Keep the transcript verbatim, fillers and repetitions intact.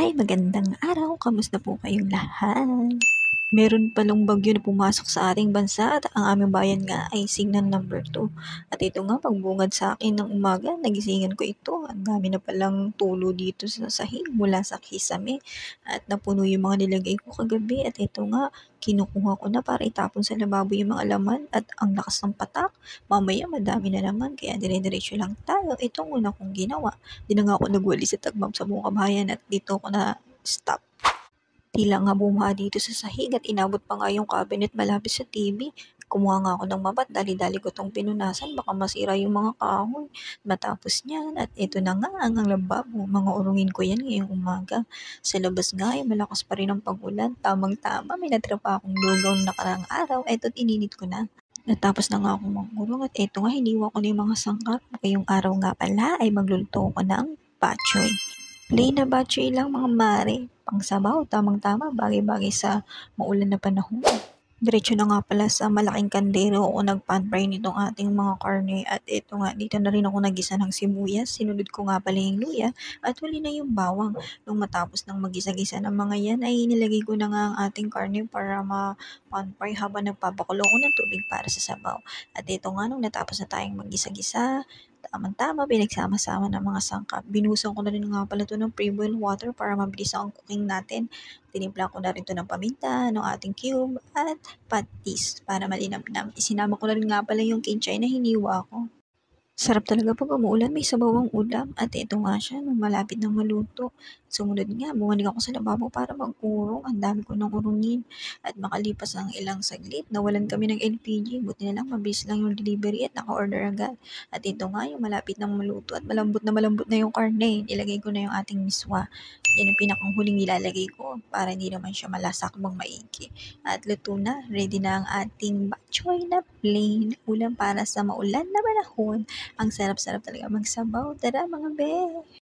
Hi, magandang araw. Kamusta po kayong lahat? Meron palang bagyo na pumasok sa ating bansa at ang aming bayan nga ay Signan number two. At ito nga, pagbungad sa akin ng umaga, nagisingan ko ito. Ang dami na palang tulo dito sa sahig mula sa kisame. At napuno yung mga nilagay ko kagabi. At ito nga, kinukuha ko na para itapon sa lababo yung mga laman. At ang lakas ng patak, mamaya madami na naman. Kaya dire-diretso lang tayo. Itong una kong ginawa. Di na nga ako nagwali sa tagbang sa buong kabayan at dito ako na stop. Tila nga bumaha dito sa sahig at inabot pa nga yung cabinet malapit sa T V. Kumuha nga ako ng mabat, dali-dali ko tong pinunasan, baka masira yung mga kahoy. Matapos niyan, at ito na nga ang ang lababo. Mga urungin ko yan ngayong umaga. Sa labas nga ay malakas pa rin ang pag-ulan. Tamang-tama, may natira pa akong lugaw na nakarang araw. Eto't ininit ko na. Natapos na nga akong mangurong at eto nga, hiniwa ko na yung mga sangkap. Ngayong araw nga pala ay magluluto ko ng batchoy. Plain na batchoy lang mga mare. Pangsabaw, tamang-tama, bagay-bagay sa maulan na panahon. Diretso na nga pala sa malaking kandero ako nag-pan fry nitong ating mga karne at ito nga, dito na rin ako nagisa ng sibuyas. Sinunod ko nga pala yung luya at huli na yung bawang. Nung matapos ng magisa-gisa ng mga yan ay nilagay ko na nga ang ating karne para ma-pan fry habang nagpapakulo ko ng tubig para sa sabaw. At ito nga, nung natapos na tayong magisa-gisa, tamang-tama, pinagsama-sama ng mga sangkap. Binusan ko na rin nga pala ito ng pre-boil water para mabilis ang cooking natin. Tinimpla ko na rin ito ng paminta, ng ating cube, at patis para malinamnam. Isinama ko na rin nga pala yung kinchay na hiniwa ko. Sarap talaga pag umuulan, may sabaw ang ulam. At ito nga siya, nung malapit na maluto. Sumunod nga, bumalik ako sa lababo para mag-urong. Ang dami ko nang urungin. At makalipas ng ilang saglit, nawalan kami ng L P G. Buti na lang, mabilis lang yung delivery at naka-order agad. At ito nga, yung malapit ng maluto at malambot na malambot na yung karne. Nilagay ko na yung ating miswa. Yan ang pinakang huling nilalagay ko para hindi naman siya malasakbang maigi. At luto na, ready na ang ating batchoy na plain ulam para sa maulan na panahon. Ang sarap-sarap talaga magsabaw. Tara mga be!